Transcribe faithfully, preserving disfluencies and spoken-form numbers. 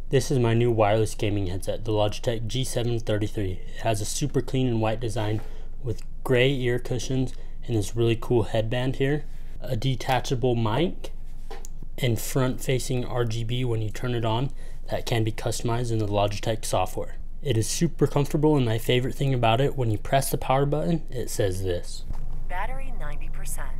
This is my new wireless gaming headset, the Logitech G seven thirty-three. It has a super clean and white design with gray ear cushions and this really cool headband here, a detachable mic, and front-facing R G B when you turn it on that can be customized in the Logitech software. It is super comfortable, and my favorite thing about it, when you press the power button, it says this: battery ninety percent.